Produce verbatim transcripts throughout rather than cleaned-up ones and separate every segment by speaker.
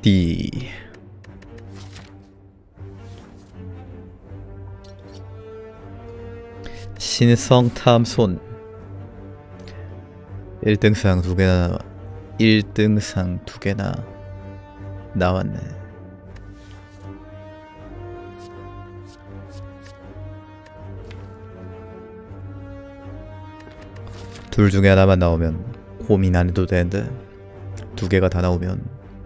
Speaker 1: D. 신성 탐손. 일 등상 두 개나 일 등상 두 개나 나왔네. 둘 중에 하나만 나오면 고민 안 해도 되는데 두 개가 다 나오면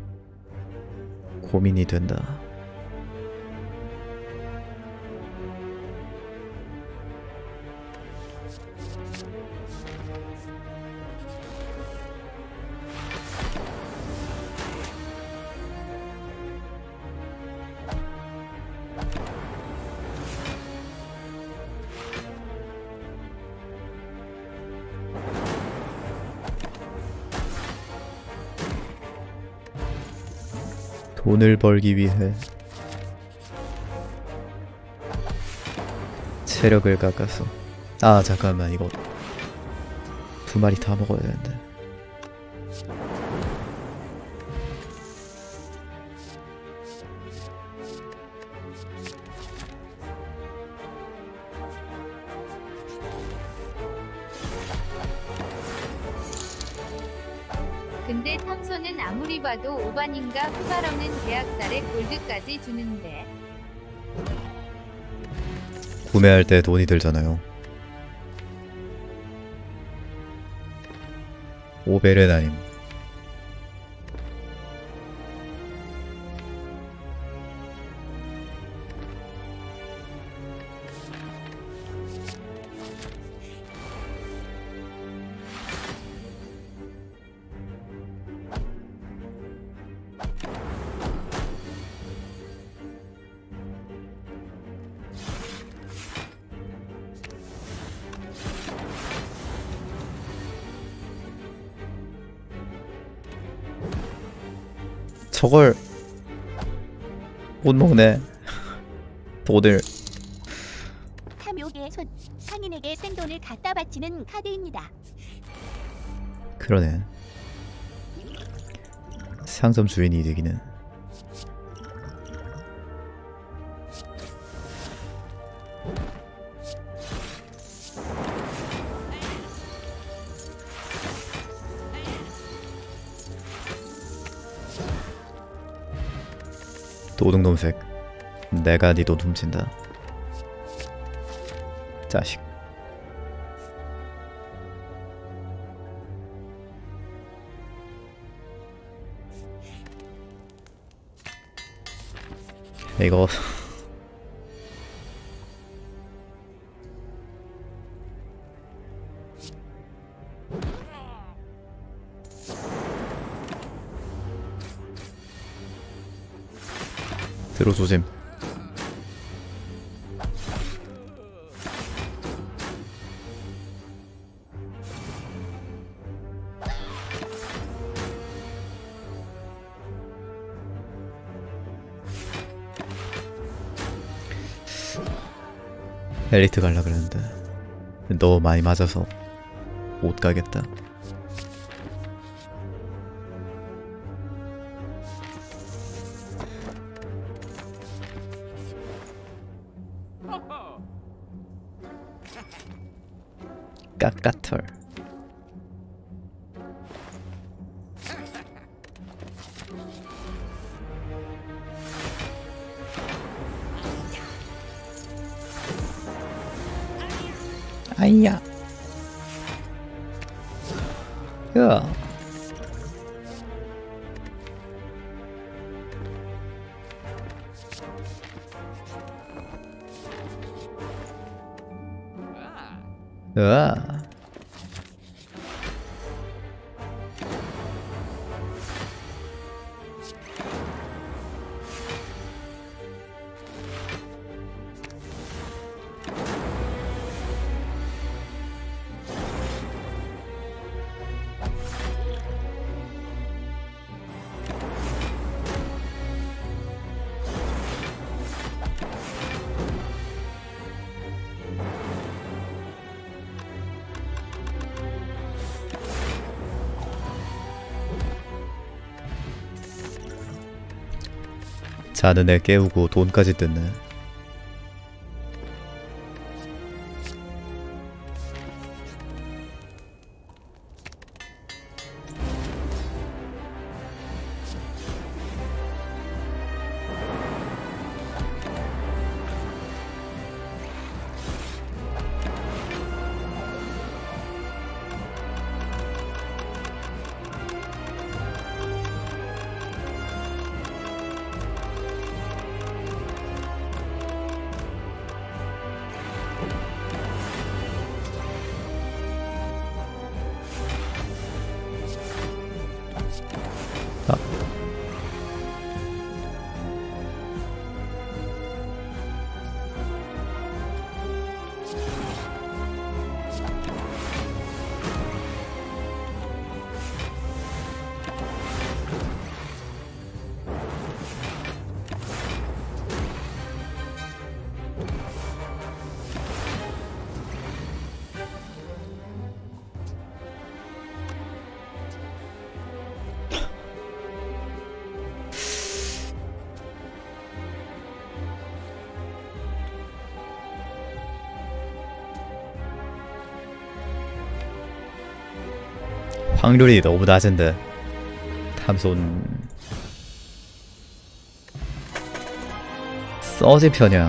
Speaker 1: 고민이 된다. 돈을 벌기 위해 체력을 깎아서. 아 잠깐만, 이거 두 마리 다 먹어야 되는데.
Speaker 2: 근데 탐소는 아무리 봐도 오반인가 후발 없는 계약달에 골드까지 주는데.
Speaker 1: 구매할 때 돈이 들잖아요. 오벨은 아님. 저걸 못 먹네. 돈을.
Speaker 3: 탐욕의 손, 상인에게 생돈을 갖다 바치는 카드입니다.
Speaker 1: 그러네. 상점 주인이 되기는. 도둑놈색. 내가 네 돈 훔친다. 자식. 이거 들어 조심. 엘리트 갈라 그랬는데 너무 많이 맞아서 못 가겠다. 깎아털. 아이야. 야. 으아. 자는 애 깨우고 돈까지 뜯네. 확률이 너무 낮은데. 탐손 서지 편향.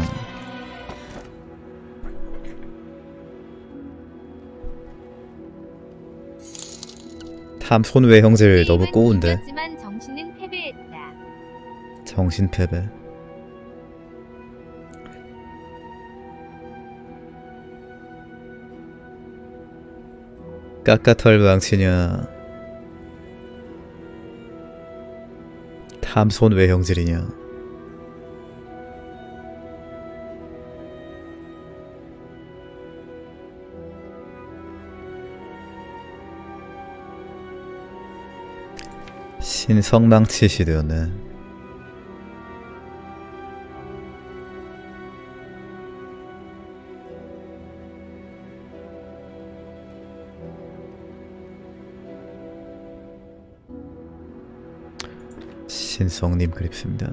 Speaker 1: 탐손 외형질 너무
Speaker 2: 게임은
Speaker 1: 꼬운데.
Speaker 2: 이겼지만 정신은 패배했다.
Speaker 1: 정신 패배. 까까털 망치냐 탐손 외형질이냐. 신성망치 시대였네. 신성님 그립습니다.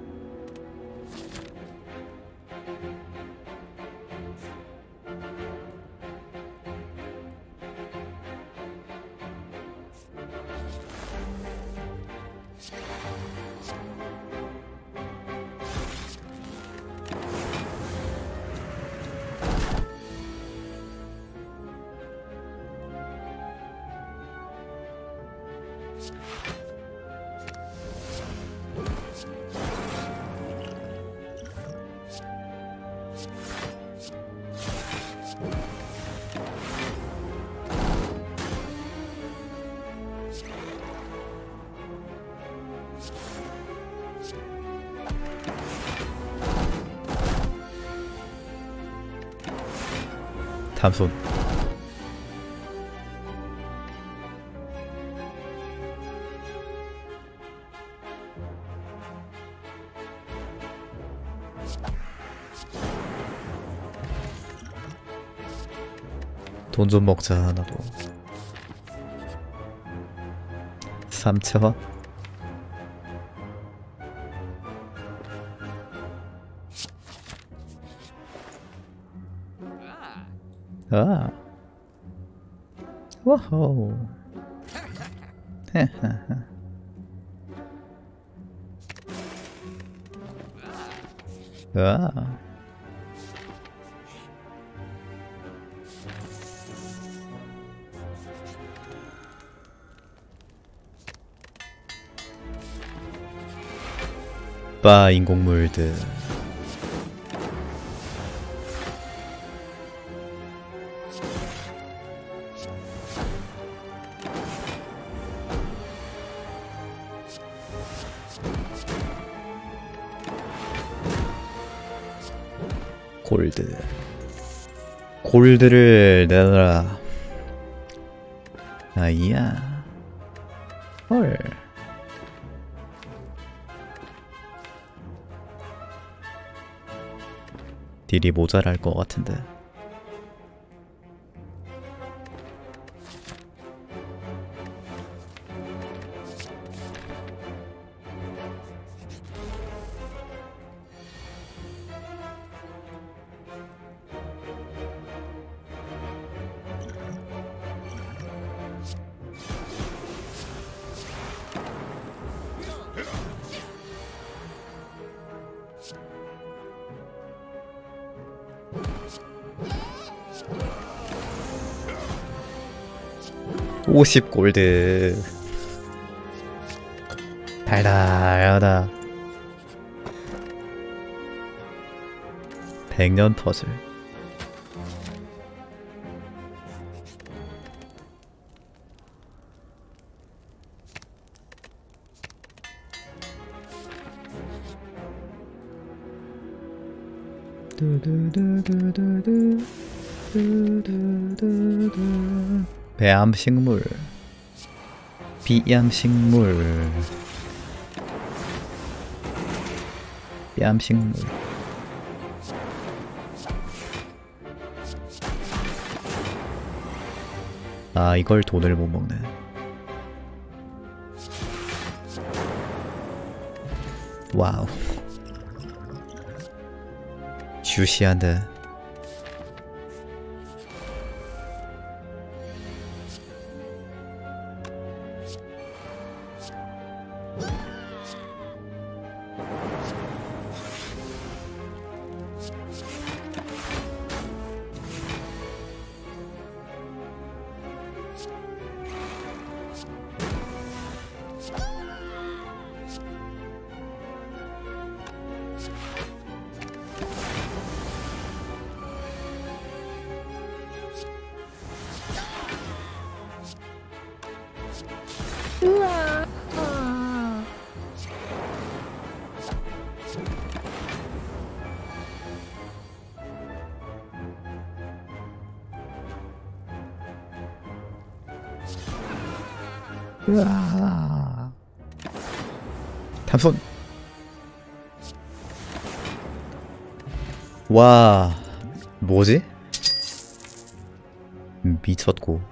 Speaker 1: 탐손 돈 좀 먹자. 나도 삼체화 아 와호 헤헤헤 아 바 인공물들 골드 골드를 내놔라. 아이야 헐 딜이 모자랄 것 같은데. 오십 골드. 달달하다. 백년 퍼즐. 두두두두두두 두두두두두. 배암식물, 비암식물, 뺨식물. 아, 이걸 돈을 못 먹네. 와우. 주시한데.
Speaker 3: 우와. 어.
Speaker 1: 으아. 탐손. 와, 뭐지? 미쳤고.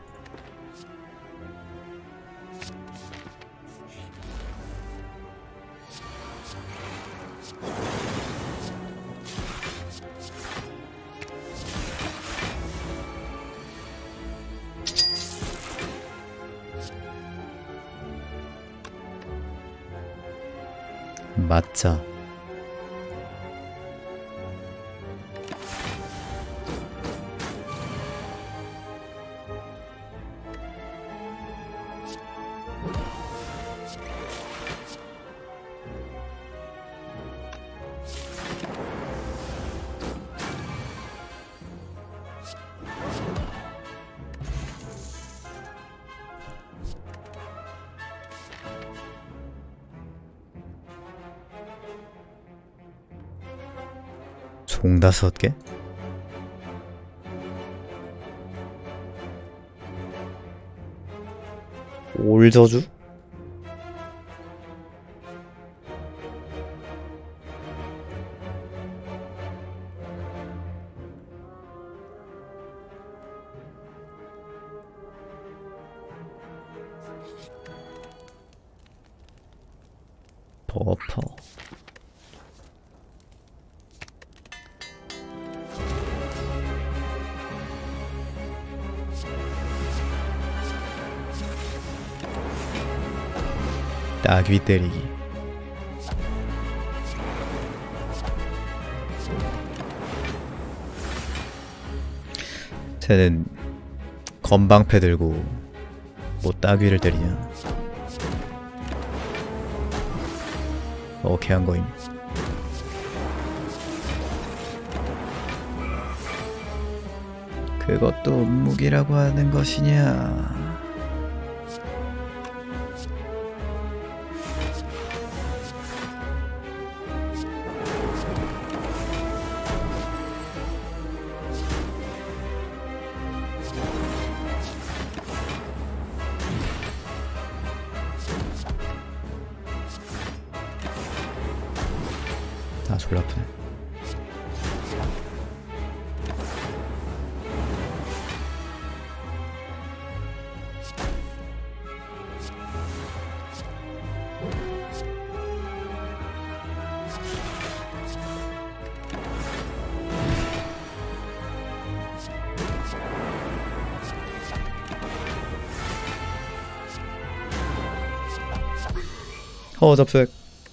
Speaker 1: 맞자. 총 다섯 개? 올저주? 버퍼. 따귀 때리기. 쟤는 건방패 들고 뭐 따귀를 때리냐. 오케이 한 거임. 그것도 무기라고 하는 것이냐. 아, 졸라 아프네. 허 접색.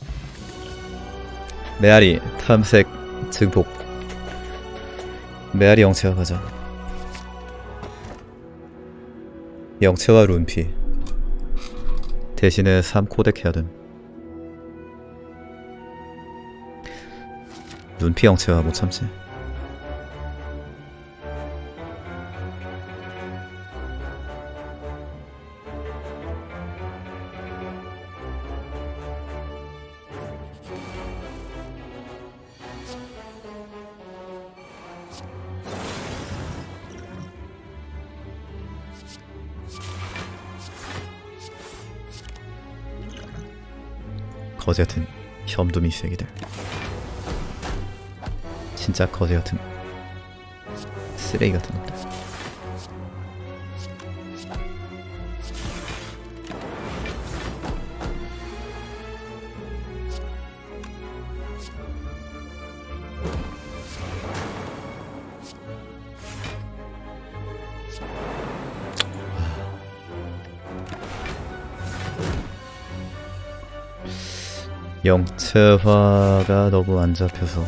Speaker 1: 메아리 탐색 증폭. 메아리 영체화 가자. 영체와 룬피 대신에 삼 코덱 해야 됨. 룬피 영체와 못 참지. 거지 같은 혐두미 쓰레기들. 진짜 거지 같은 쓰레기 같은 놈들. 영체화가 너무 안 잡혀서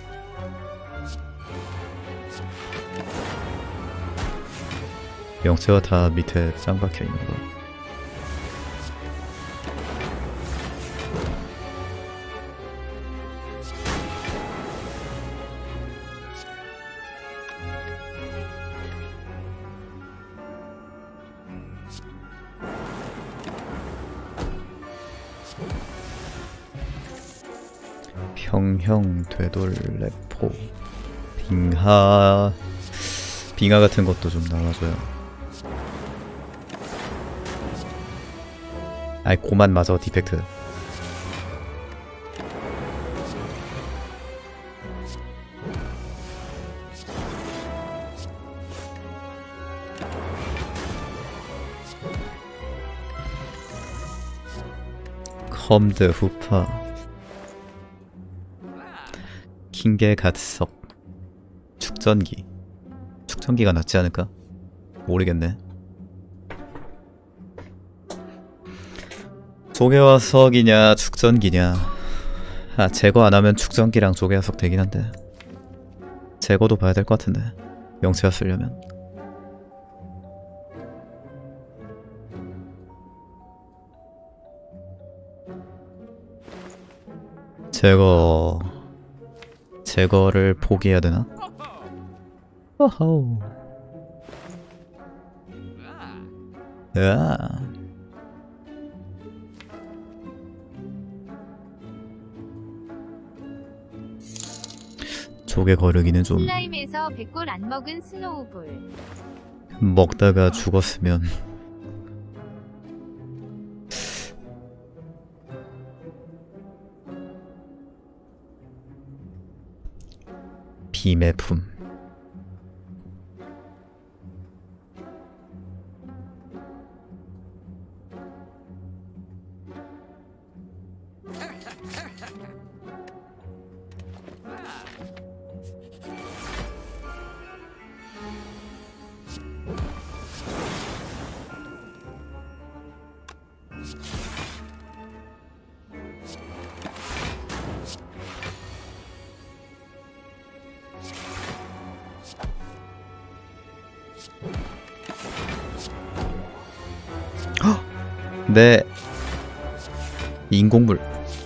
Speaker 1: 영체화 다 밑에 짱 박혀 있는 거. 평형, 되돌, 레포, 빙하 빙하 같은 것도 좀 나와줘요. 아이 고만 맞아 디펙트. 컴드 후파 킹게 갓석 축전기. 축전기가 낫지 않을까? 모르겠네. 조개화석이냐 축전기냐. 아 제거 안하면 축전기랑 조개화석 되긴 한데 제거도 봐야 될 것 같은데 영체화 쓰려면. 제거 제거를 포기해야 되나? 어허. 야. 조개 거르기는 좀.
Speaker 2: 슬라임에서 백골 안 먹은 스노우볼.
Speaker 1: 먹다가 죽었으면. 비매품. 네. 인공물.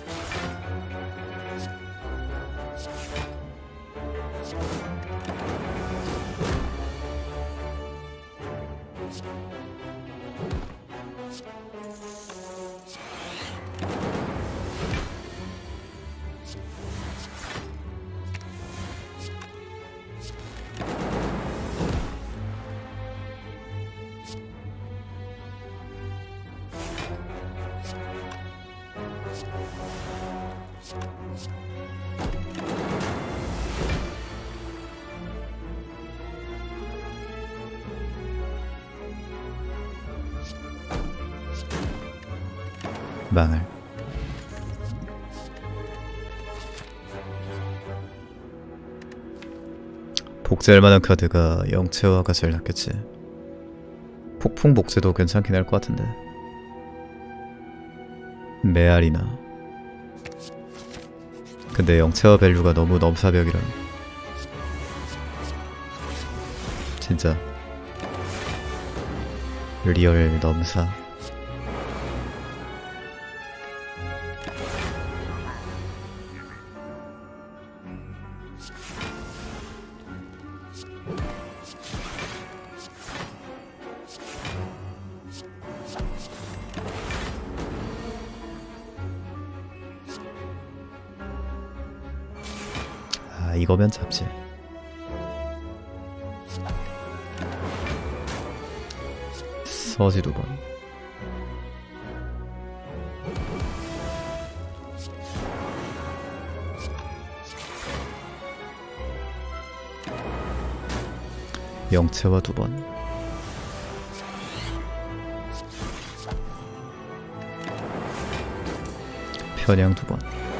Speaker 1: 망할. 복제할 만한 카드가 영체화가 제일 낫겠지. 폭풍 복제도 괜찮긴 할 것 같은데. 메아리나. 근데 영체화 밸류가 너무 넘사벽이라. 진짜 리얼 넘사. 아, 이거면 잡지. 서지 두 번. 영채화 두 번. 편향 두 번.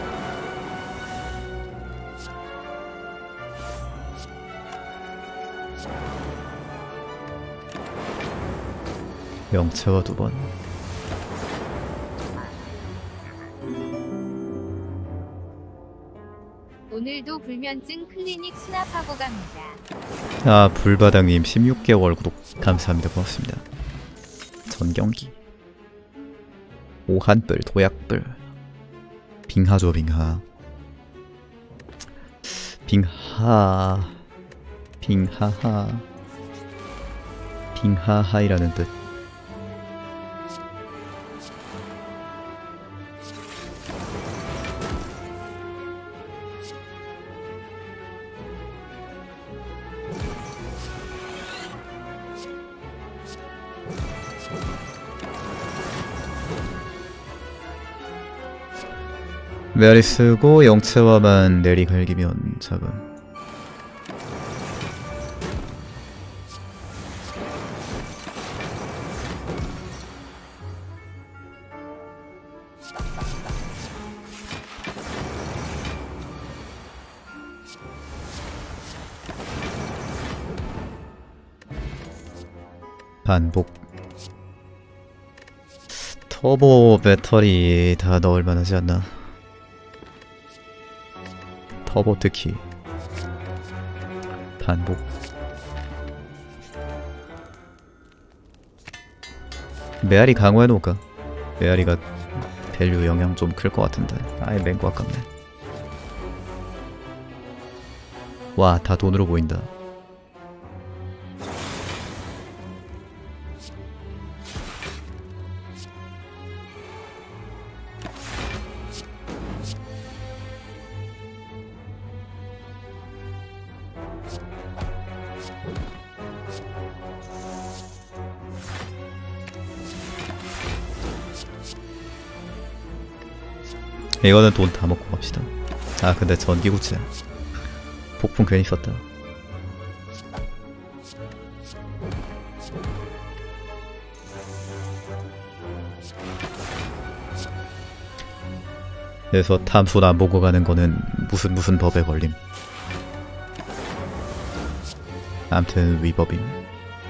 Speaker 1: 영채화 두 번.
Speaker 2: 오늘도 불면증 클리닉 수납하고 갑니다.
Speaker 1: 아, 불바닥님 십육 개월 구독 감사합니다. 고맙습니다. 전경기 오한뿔 도약뿔 빙하죠. 빙하 빙하 빙하하 빙하하이라는 뜻. 메아리 쓰고 영채화만 내리갈기면 잡음. 반복. 터보 배터리 다 넣을 만하지 않나? 터보 특히 반복. 메아리 강화해 놓을까? 메아리가 밸류 영향 좀 클 것 같은데. 아예 맹구 아깝네. 와, 다 돈으로 보인다. 이거는 돈 다 먹고 갑시다. 아, 근데 전기구체 폭풍 괜히 썼다. 그래서 탐손 안 보고 가는 거는 무슨 무슨 법에 걸림. 암튼 위법임.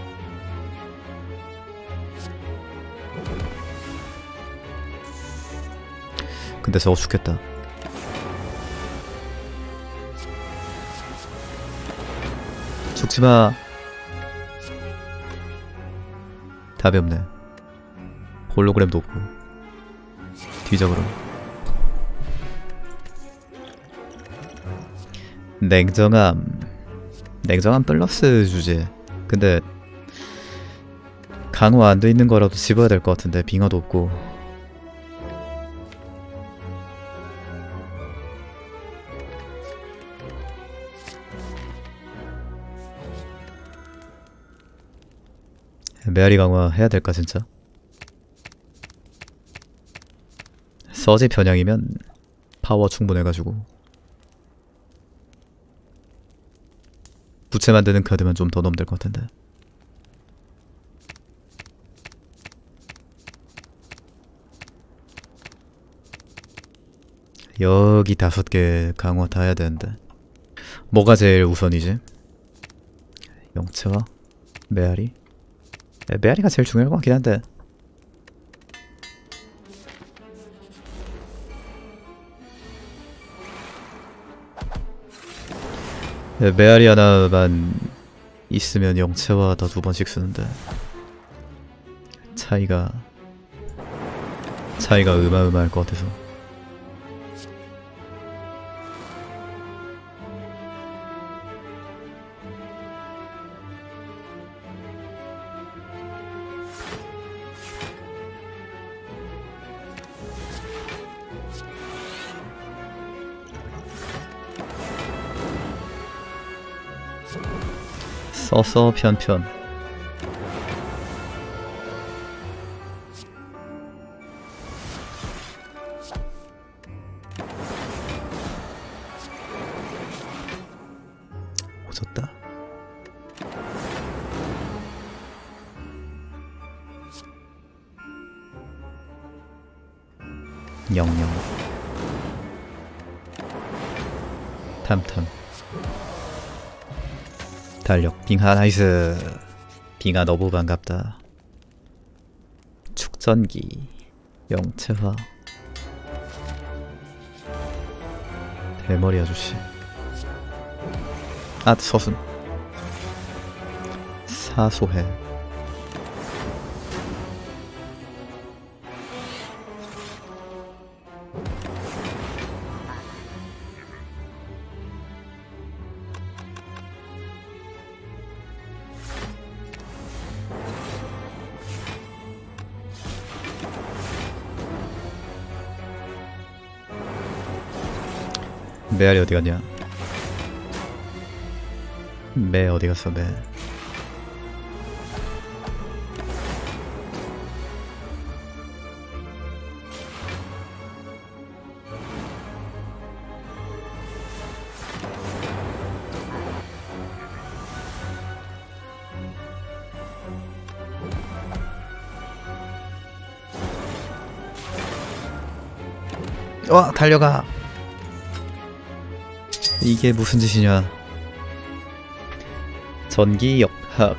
Speaker 1: 근데 저거 죽겠다. 죽지마. 답이 없네. 홀로그램도 없고. 뒤져 그럼. 냉정함. 냉정함 플러스 주제. 근데 강화 안 돼 있는 거라도 집어야 될 것 같은데. 빙하도 없고. 메아리 강화 해야 될까 진짜? 서지 편향이면 파워 충분해가지고 부채 만드는 카드만 좀 더 넣으면 될 것 같은데. 여기 다섯 개 강화 다 해야 되는데 뭐가 제일 우선이지? 영채화? 메아리? 메아리가 제일 중요할 것 같긴 한데. 메아리 하나만 있으면 영채화 다 두 번씩 쓰는데 차이가 차이가 어마어마할 것 같아서. 써서 편편. 오졌다. 영영. 탐탐. 달력. 빙하 나이스. 빙하 너무 반갑다. 축전기. 영채화. 대머리 아저씨. 아 서순. 사소해. 메아리 어디 갔냐? 매 어디 갔어 매? 와 달려가. 이게 무슨 짓이냐. 전기 역학.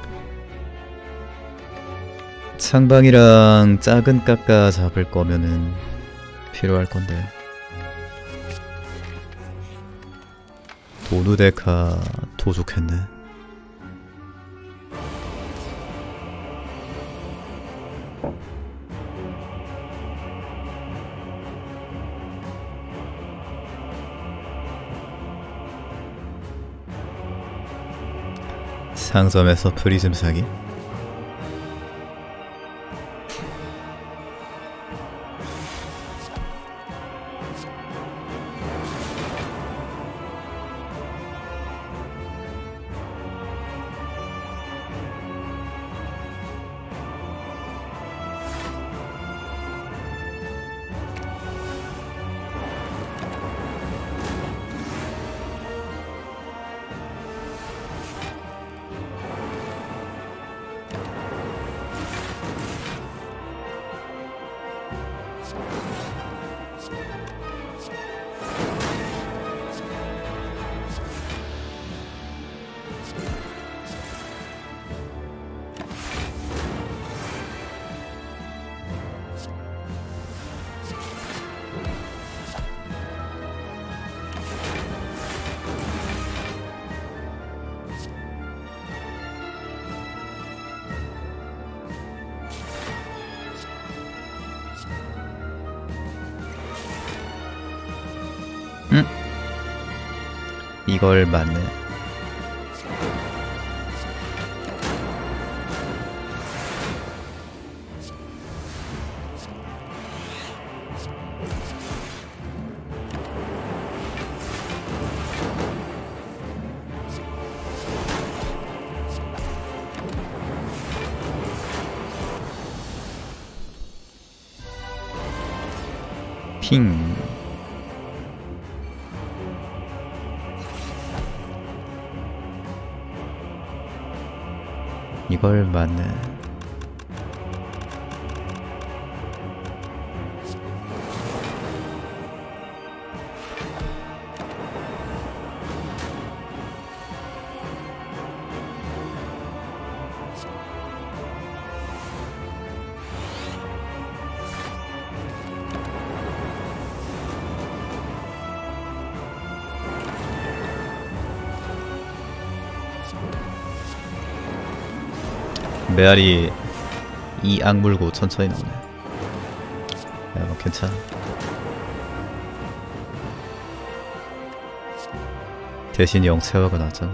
Speaker 1: 창방이랑 작은 깎아 잡을 거면은 필요할 건데. 도누데카 도둑했네. 상점에서 프리즘 사기? 응? 이걸 맞네. 핑. 이걸 맞네. 메아리 이 악물고 천천히 나오네. 야, 뭐 괜찮아. 대신 영체화가 나왔잖아.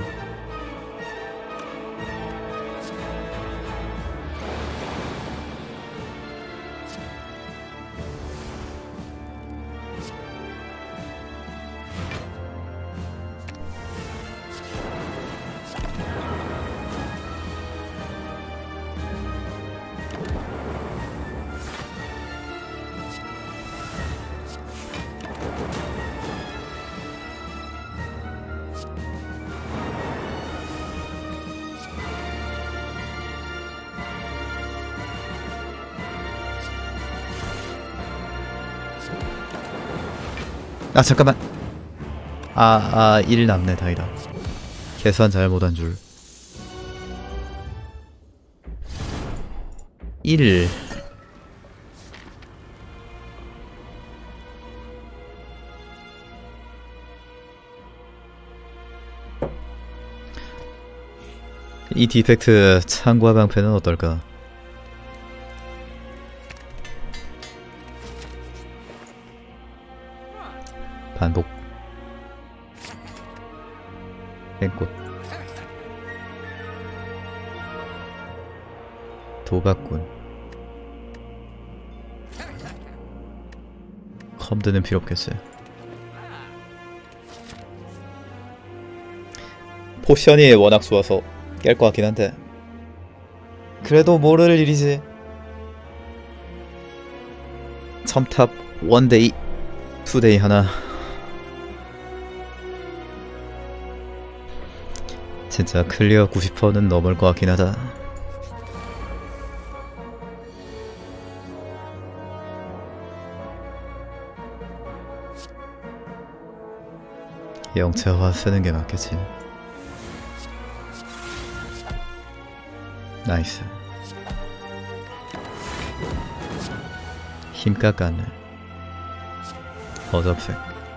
Speaker 1: 아 잠깐만. 아아 일 남네. 다행이다. 계산 잘못한 줄. 일 이 디펙트 참고와 방패는 어떨까? 반복 땡꽃 도박꾼 컴드는 필요 없겠지. 포션이 워낙 좋아서 깰 것 같긴 한데 그래도 모를 일이지. 첨탑 원데이 투데이 하나. 진짜 클리어 구십 퍼센트는 넘을 것 같긴 하다. 영체화 쓰는 게 맞겠지. 나이스. 힘 깎았네. 어접색.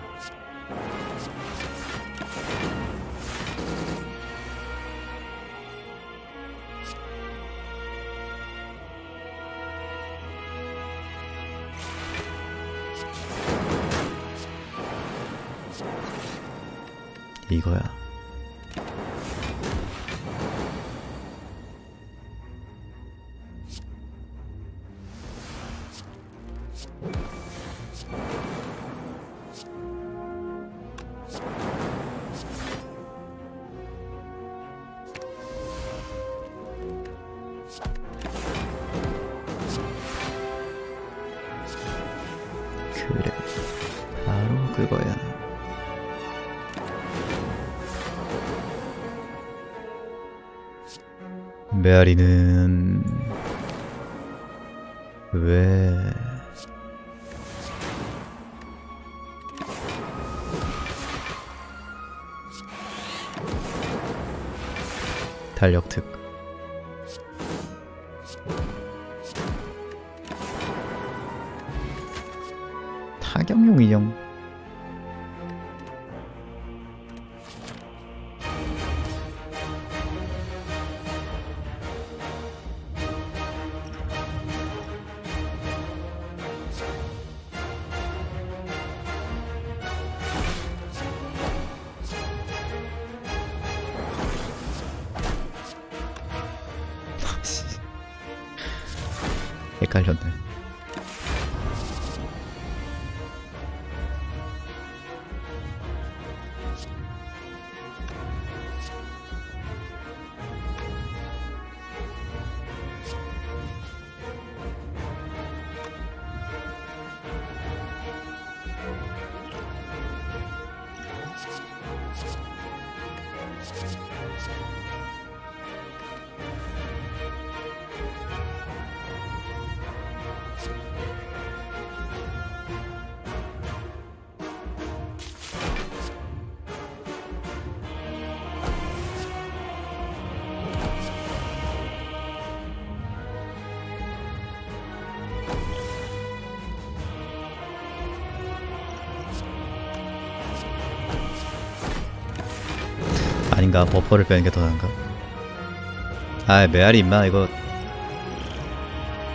Speaker 1: 이거야. 그래, 바로 그거야. 메아리는 왜 달력특 타격용 인형. 헷갈렸네. 아닌가? 버퍼를 빼는 게 더 나은가? 아, 메아리 임마 이거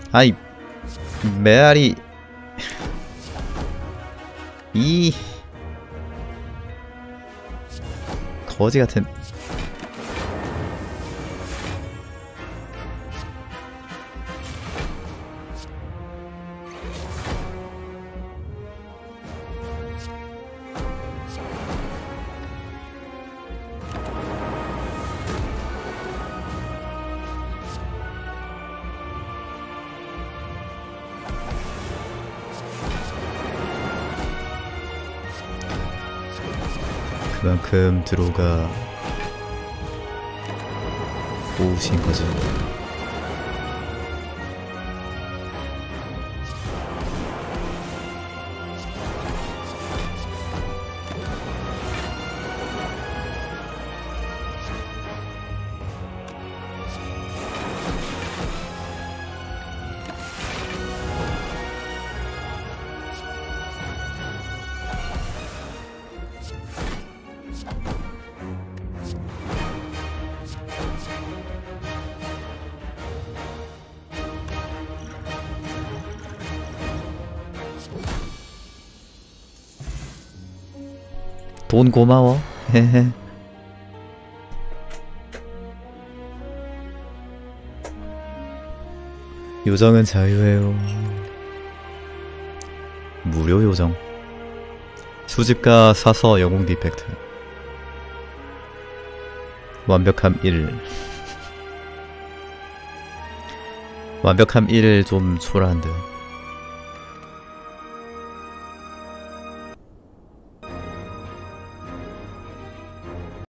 Speaker 1: 아이 메아리 이 거지 같은. 그만큼 드로우가 오우신 거지. 돈 고마워. 헤헤. 요정은 자유해요. 무료 요정. 수집가 사서 영웅 디펙트. 완벽함 일. 완벽함 일 좀 초라한데.